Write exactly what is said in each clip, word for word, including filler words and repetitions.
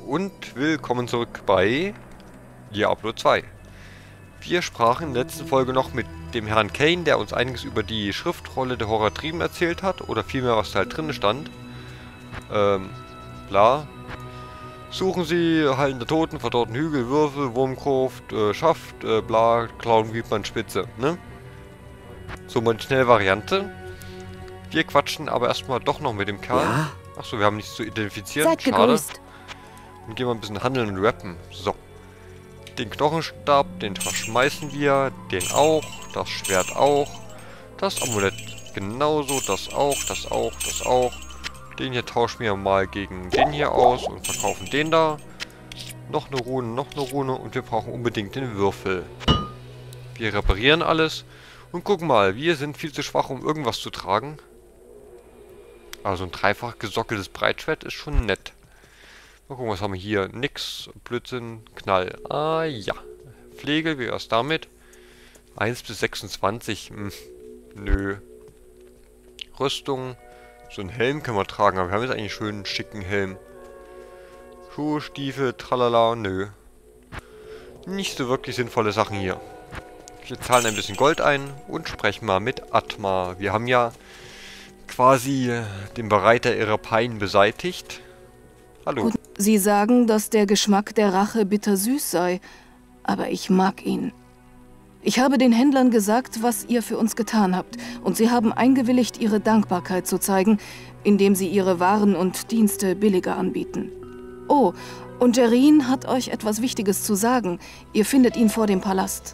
und willkommen zurück bei Diablo zwei. Wir sprachen in der letzten Folge noch mit dem Herrn Kane, der uns einiges über die Schriftrolle der Horadrim erzählt hat, oder vielmehr was da halt drin stand. Ähm, bla. Suchen Sie Hallen der Toten, verdorrten Hügel, Würfel, Wurmgruft, äh, Schaft, äh, bla, Klauen, Wiebmann, Spitze, ne? So mal eine schnelle Variante. Wir quatschen aber erstmal doch noch mit dem Kerl. Ja? Achso, wir haben nichts zu identifizieren. Seid Schade. gegrüßt. Und gehen wir ein bisschen handeln und rappen. So. Den Knochenstab, den verschmeißen wir. Den auch. Das Schwert auch. Das Amulett genauso. Das auch. Das auch. Das auch. Den hier tauschen wir mal gegen den hier aus und verkaufen den da. Noch eine Rune, noch eine Rune. Und wir brauchen unbedingt den Würfel. Wir reparieren alles. Und guck mal, wir sind viel zu schwach, um irgendwas zu tragen. Also ein dreifach gesockeltes Breitschwert ist schon nett. Mal gucken, was haben wir hier? Nix, Blödsinn, Knall. Ah ja. Pflege, wie wär's damit? eins bis sechsundzwanzig. Hm. Nö. Rüstung. So einen Helm können wir tragen, aber wir haben jetzt eigentlich einen schönen, schicken Helm. Schuhe, Stiefel, tralala, nö. Nicht so wirklich sinnvolle Sachen hier. Wir zahlen ein bisschen Gold ein und sprechen mal mit Atma. Wir haben ja quasi den Bereiter ihrer Pein beseitigt. Hallo. Und Sie sagen, dass der Geschmack der Rache bittersüß sei, aber ich mag ihn. Ich habe den Händlern gesagt, was ihr für uns getan habt, und sie haben eingewilligt, ihre Dankbarkeit zu zeigen, indem sie ihre Waren und Dienste billiger anbieten. Oh, und Jerrine hat euch etwas Wichtiges zu sagen. Ihr findet ihn vor dem Palast.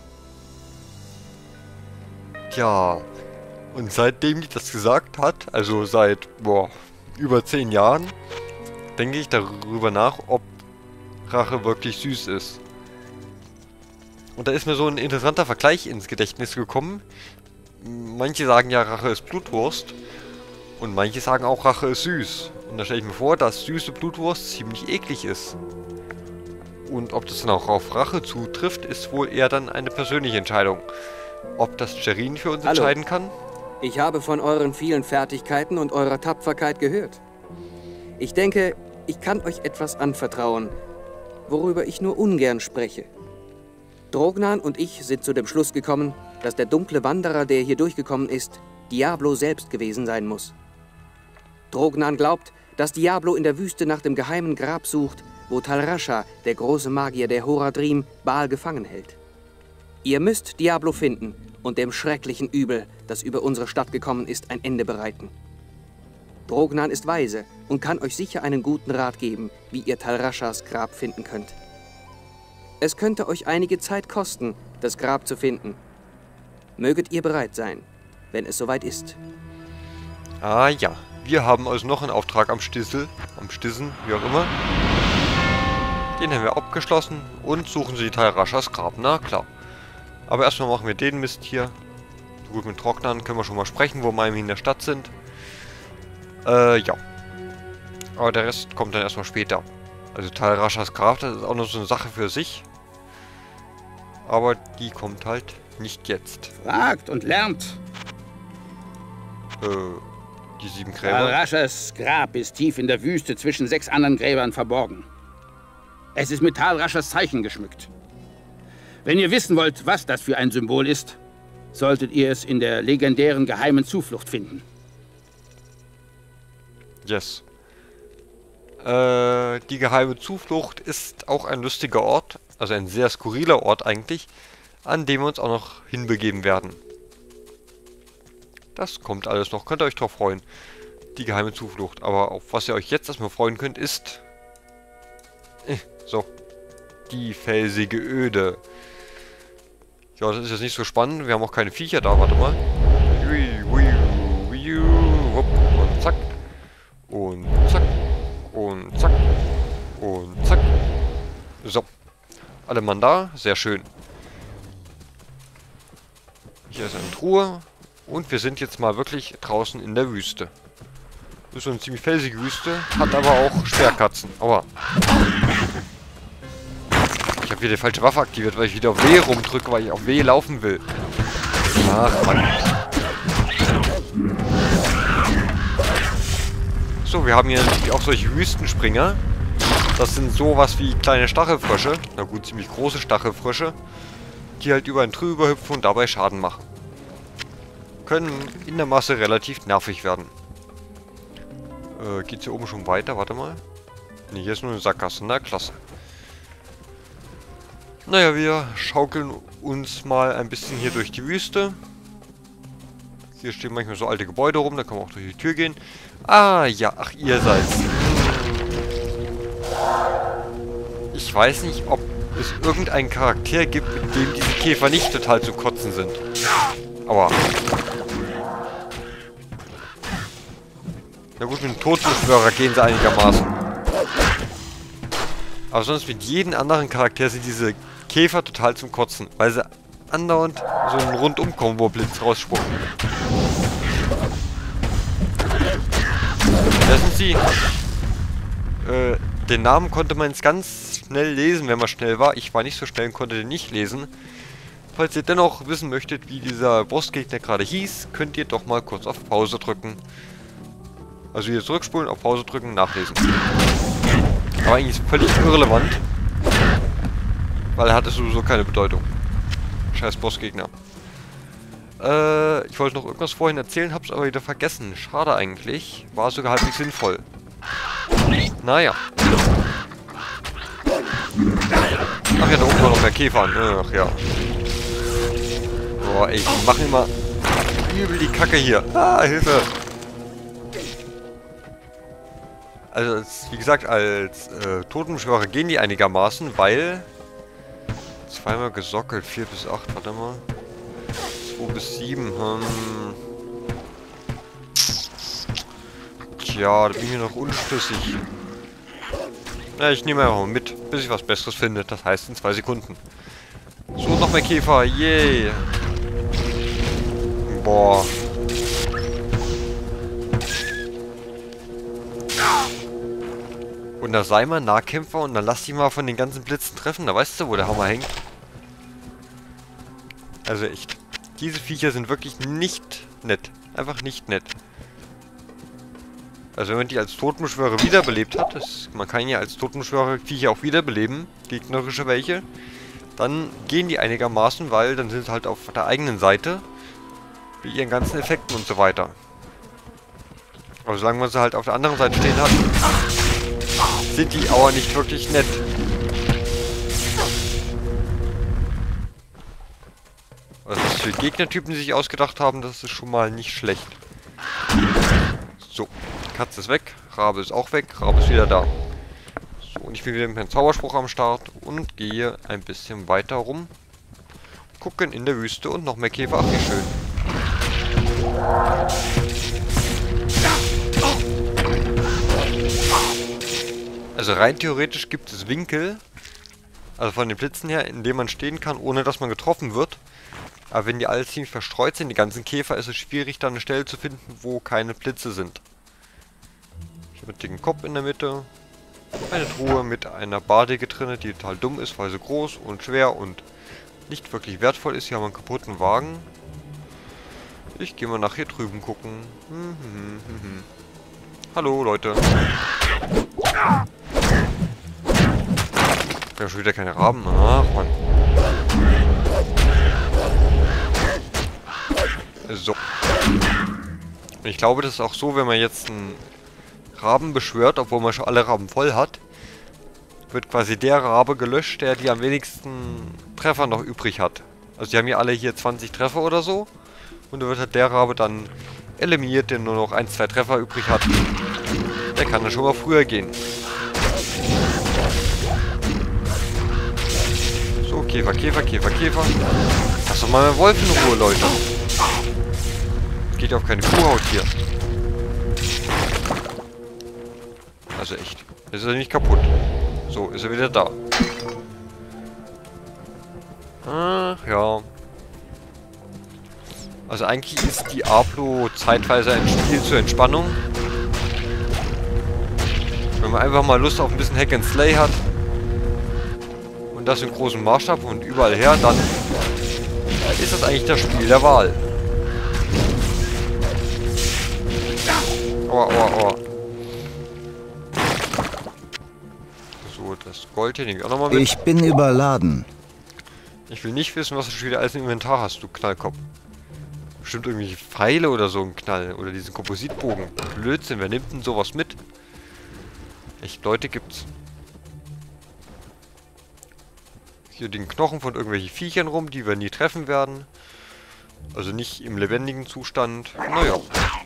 Ja, und seitdem die das gesagt hat, also seit, boah, über zehn Jahren, denke ich darüber nach, ob Rache wirklich süß ist. Und da ist mir so ein interessanter Vergleich ins Gedächtnis gekommen. Manche sagen ja, Rache ist Blutwurst. Und manche sagen auch, Rache ist süß. Und da stelle ich mir vor, dass süße Blutwurst ziemlich eklig ist. Und ob das dann auch auf Rache zutrifft, ist wohl eher dann eine persönliche Entscheidung. Ob das Jerrine für uns Hallo. entscheiden kann? Ich habe von euren vielen Fertigkeiten und eurer Tapferkeit gehört. Ich denke, ich kann euch etwas anvertrauen, worüber ich nur ungern spreche. Drognan und ich sind zu dem Schluss gekommen, dass der dunkle Wanderer, der hier durchgekommen ist, Diablo selbst gewesen sein muss. Drognan glaubt, dass Diablo in der Wüste nach dem geheimen Grab sucht, wo Tal Rasha, der große Magier der Horadrim, Baal gefangen hält. Ihr müsst Diablo finden und dem schrecklichen Übel, das über unsere Stadt gekommen ist, ein Ende bereiten. Drognan ist weise und kann euch sicher einen guten Rat geben, wie ihr Tal Rashas Grab finden könnt. Es könnte euch einige Zeit kosten, das Grab zu finden. Möget ihr bereit sein, wenn es soweit ist. Ah ja, wir haben also noch einen Auftrag am Stissel, am Stissen, wie auch immer. Den haben wir abgeschlossen und suchen Sie Tal Rashas Grab, na klar. Aber erstmal machen wir den Mist hier. Gut, mit Trocknern können wir schon mal sprechen, wo wir in der Stadt sind. Äh, ja. Aber der Rest kommt dann erstmal später. Also Tal Rashas Grab, das ist auch noch so eine Sache für sich. Aber die kommt halt nicht jetzt. Fragt und lernt. Äh, die sieben Tal Gräber. Rashas Grab ist tief in der Wüste zwischen sechs anderen Gräbern verborgen. Es ist mit Tal Rashas Zeichen geschmückt. Wenn ihr wissen wollt, was das für ein Symbol ist, solltet ihr es in der legendären geheimen Zuflucht finden. Yes. Äh, die geheime Zuflucht ist auch ein lustiger Ort, also ein sehr skurriler Ort eigentlich, an dem wir uns auch noch hinbegeben werden. Das kommt alles noch, könnt ihr euch drauf freuen. Die geheime Zuflucht. Aber auf was ihr euch jetzt erstmal freuen könnt, ist... Äh, so. Die felsige Öde. Ja, das ist jetzt nicht so spannend. Wir haben auch keine Viecher da. Warte mal. Und zack. Und zack. Und zack. Und zack. So. Alle Mann da. Sehr schön. Hier ist eine Truhe. Und wir sind jetzt mal wirklich draußen in der Wüste. Das ist so eine ziemlich felsige Wüste. Hat aber auch Sperrkatzen. Aua. Ich habe wieder die falsche Waffe aktiviert, weil ich wieder auf W rumdrücke, weil ich auf W laufen will. Ach, Mann. So, wir haben hier natürlich auch solche Wüstenspringer. Das sind sowas wie kleine Stachelfrösche. Na gut, ziemlich große Stachelfrösche. Die halt über ein drüber hüpfen und dabei Schaden machen. Können in der Masse relativ nervig werden. Äh, geht's hier oben schon weiter? Warte mal. Ne, hier ist nur eine Sackgasse. Na, klasse. Naja, wir schaukeln uns mal ein bisschen hier durch die Wüste. Hier stehen manchmal so alte Gebäude rum, da kann man auch durch die Tür gehen. Ah, ja, ach, ihr seid's. Ich weiß nicht, ob es irgendeinen Charakter gibt, mit dem diese Käfer nicht total zu kotzen sind. Aua. Na gut, mit dem Totenbeschwörer gehen sie einigermaßen. Aber sonst mit jedem anderen Charakter sind diese Käfer total zum Kotzen, weil sie andauernd so einen Rundum-Kombo-Blitz rausspucken. Da sind sie. Äh, den Namen konnte man jetzt ganz schnell lesen, wenn man schnell war. Ich war nicht so schnell und konnte den nicht lesen. Falls ihr dennoch wissen möchtet, wie dieser Bossgegner gerade hieß, könnt ihr doch mal kurz auf Pause drücken. Also hier zurückspulen, auf Pause drücken, nachlesen. Aber eigentlich ist völlig irrelevant. Weil er hatte sowieso keine Bedeutung. Scheiß Bossgegner. Äh, ich wollte noch irgendwas vorhin erzählen, hab's aber wieder vergessen. Schade eigentlich. War sogar halbwegs sinnvoll. Naja. Ach ja, da oben war noch mehr Käfer an. Ach ja. Boah, ey, die machen immer übel die Kacke hier. Ah, Hilfe. Also, als, wie gesagt, als äh, Totenbeschwörer gehen die einigermaßen, weil... Zweimal gesockelt, vier bis acht, warte mal. zwei bis sieben, hm. Tja, da bin ich mir noch unschlüssig. Na, ich nehme einfach mal mit, bis ich was Besseres finde. Das heißt in zwei Sekunden. So, noch mehr Käfer, yay! Boah. Und da sei mal Nahkämpfer und dann lass dich mal von den ganzen Blitzen treffen. Da weißt du, wo der Hammer hängt. Also echt. Diese Viecher sind wirklich nicht nett. Einfach nicht nett. Also wenn man die als Totenbeschwörer wiederbelebt hat, das, man kann ja als Totenbeschwörer Viecher auch wiederbeleben, gegnerische welche, dann gehen die einigermaßen, weil dann sind sie halt auf der eigenen Seite mit ihren ganzen Effekten und so weiter. Aber solange man sie halt auf der anderen Seite stehen hat, sind die aber nicht wirklich nett. Also was für Gegnertypen die sich ausgedacht haben, das ist schon mal nicht schlecht. So, Katze ist weg, Rabe ist auch weg, Rabe ist wieder da. So, und ich bin wieder mit meinem Zauberspruch am Start und gehe ein bisschen weiter rum. Gucken in der Wüste und noch mehr Käfer, ach wie schön. Also rein theoretisch gibt es Winkel, also von den Blitzen her, in denen man stehen kann, ohne dass man getroffen wird. Aber wenn die alle ziemlich verstreut sind, die ganzen Käfer, ist es schwierig, da eine Stelle zu finden, wo keine Blitze sind. Ich habe einen dicken Kopf in der Mitte, eine Truhe mit einer Bardecke drin, die total dumm ist, weil sie groß und schwer und nicht wirklich wertvoll ist. Hier haben wir einen kaputten Wagen. Ich gehe mal nach hier drüben gucken. Hm, hm, hm, hm. Hallo Leute. Ich habe schon wieder keine Raben. Ach Mann. So. Und ich glaube, das ist auch so, wenn man jetzt einen Raben beschwört, obwohl man schon alle Raben voll hat, wird quasi der Rabe gelöscht, der die am wenigsten Treffer noch übrig hat. Also die haben ja alle hier zwanzig Treffer oder so. Und da wird halt der Rabe dann eliminiert, der nur noch ein, zwei Treffer übrig hat. Der kann dann schon mal früher gehen. So, Käfer, Käfer, Käfer, Käfer. Lass doch mal einen Wolf in Ruhe, Leute. Geht auf keine Kuhhaut hier. Also echt. Jetzt ist er nicht kaputt. So, ist er wieder da. Ach ja. Also eigentlich ist Diablo zeitweise ein Spiel zur Entspannung. Wenn man einfach mal Lust auf ein bisschen Hack and Slay hat und das in großem Maßstab und überall her, dann ist das eigentlich das Spiel der Wahl. Aua, aua, aua. So, das Gold hier nehme ich auch nochmal mit. Ich bin überladen. Ich will nicht wissen, was du schon wieder alles im Inventar hast, du Knallkopf. Bestimmt irgendwelche Pfeile oder so ein Knall. Oder diesen Kompositbogen. Blödsinn, wer nimmt denn sowas mit? Echt, Leute gibt's. Hier den Knochen von irgendwelchen Viechern rum, die wir nie treffen werden. Also nicht im lebendigen Zustand. Naja.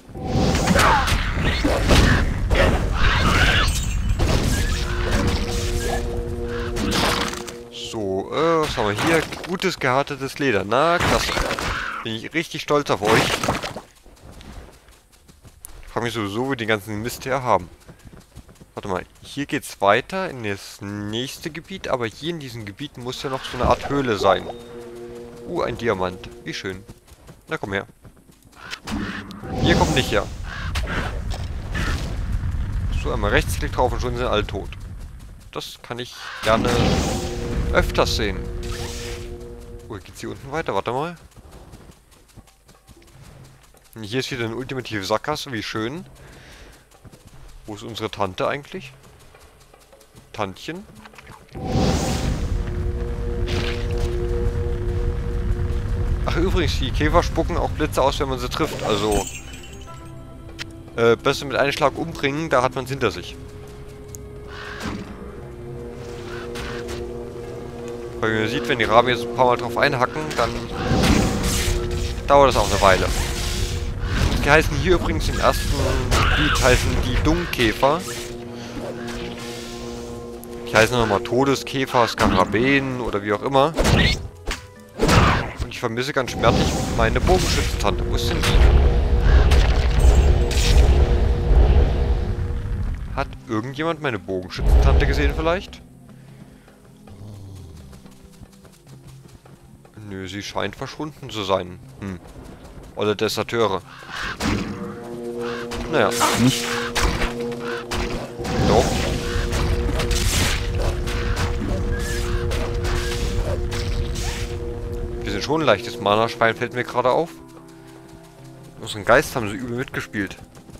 So, äh, was haben wir hier? Gutes, gehärtetes Leder. Na, klasse. Bin ich richtig stolz auf euch. Ich frage mich sowieso, wo wir den ganzen Mist her haben. Warte mal, hier geht's weiter in das nächste Gebiet, aber hier in diesem Gebiet muss ja noch so eine Art Höhle sein. Uh, ein Diamant. Wie schön. Na, komm her. Hier kommt nicht her. So, einmal Rechtsklick drauf und schon sind alle tot. Das kann ich gerne öfters sehen. Oh, geht's hier unten weiter? Warte mal. Und hier ist wieder eine ultimative Sackgasse. Wie schön. Wo ist unsere Tante eigentlich? Tantchen? Ach übrigens, die Käfer spucken auch Blitze aus, wenn man sie trifft. Also äh, besser mit einem Schlag umbringen, da hat man es hinter sich. Weil man sieht, wenn die Raben jetzt ein paar Mal drauf einhacken, dann dauert das auch eine Weile. Die heißen hier übrigens im ersten Gebiet heißen die Dungkäfer. Die heißen nochmal Todeskäfer, Skarabäen oder wie auch immer. Und ich vermisse ganz schmerzlich meine Bogenschützentante. Wo ist denn die? Hat irgendjemand meine Bogenschützentante gesehen vielleicht? Nö, sie scheint verschwunden zu sein. Hm. Oder Deserteure. Naja. Nicht. Doch. Wir sind schon ein leichtes Mana-Schwein, fällt mir gerade auf. Unseren Geist haben sie übel mitgespielt.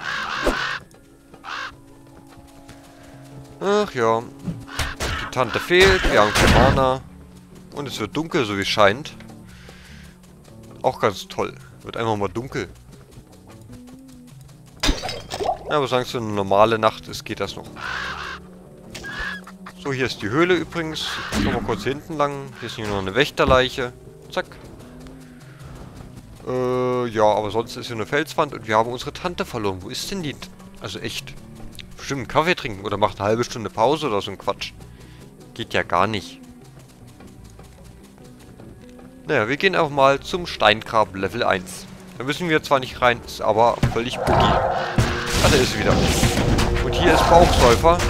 Ach ja. Die Tante fehlt, wir haben kein Mana. Und es wird dunkel, so wie es scheint. Auch ganz toll. Wird einfach mal dunkel. Ja, aber solange es so eine normale Nacht ist, geht das noch. So, hier ist die Höhle übrigens. Ich gehe mal kurz hier hinten lang. Hier ist noch eine Wächterleiche. Zack. Äh, ja, aber sonst ist hier eine Felswand und wir haben unsere Tante verloren. Wo ist denn die? Also echt. Bestimmt einen Kaffee trinken oder macht eine halbe Stunde Pause oder so ein Quatsch. Geht ja gar nicht. Naja, wir gehen einfach mal zum Steingrab Level eins. Da müssen wir zwar nicht rein, ist aber völlig boogie. Ah, da ist sie wieder. Und hier ist Bauchsäufer.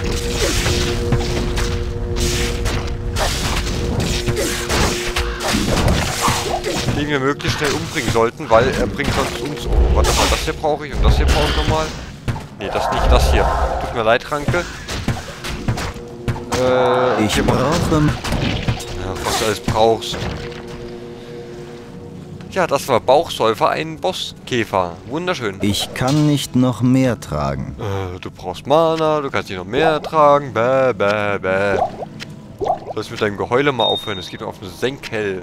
Den wir möglichst schnell umbringen sollten, weil er bringt sonst uns um. Warte mal, das hier brauche ich und das hier brauche ich nochmal. Ne, das nicht, das hier. Tut mir leid, Ranke. Äh, ich brauche... Ja, was du alles brauchst. Ja, das war Bauchsäufer, ein Bosskäfer. Wunderschön. Ich kann nicht noch mehr tragen. Äh, du brauchst Mana, du kannst nicht noch mehr tragen. Bäh, bäh, bäh. Sollst mit deinem Geheule mal aufhören, es geht mir auf den Senkel.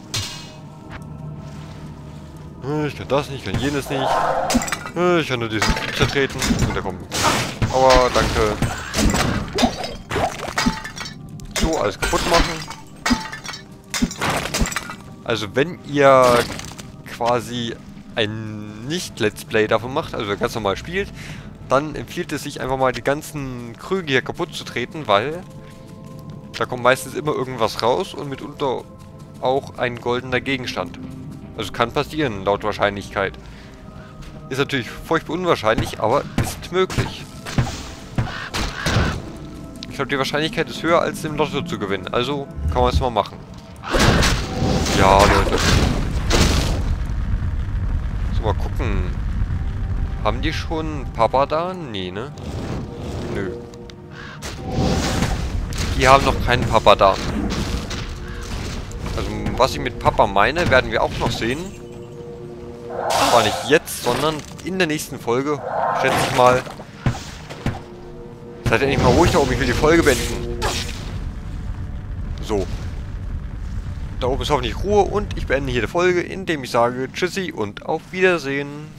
Äh, ich kann das nicht, ich kann jenes nicht. Äh, ich kann nur diesen Typ zertreten. Und der kommt. Aua, danke. So, alles kaputt machen. Also wenn ihr quasi ein Nicht-Let's Play davon macht, also ganz normal spielt, dann empfiehlt es sich einfach mal die ganzen Krüge hier kaputt zu treten, weil da kommt meistens immer irgendwas raus und mitunter auch ein goldener Gegenstand. Also kann passieren, laut Wahrscheinlichkeit. Ist natürlich furchtbar unwahrscheinlich, aber ist möglich. Ich glaube, die Wahrscheinlichkeit ist höher, als im Lotto zu gewinnen, also kann man es mal machen. Ja, Leute. So, mal gucken. Haben die schon Papa da? Nee, ne? Nö. Die haben noch keinen Papa da. Also, was ich mit Papa meine, werden wir auch noch sehen. Zwar nicht jetzt, sondern in der nächsten Folge. Schätze ich mal. Seid ihr nicht mal ruhig da oben, ich will die Folge beenden. So. Da oben ist hoffentlich Ruhe und ich beende hier die Folge, indem ich sage Tschüssi und auf Wiedersehen.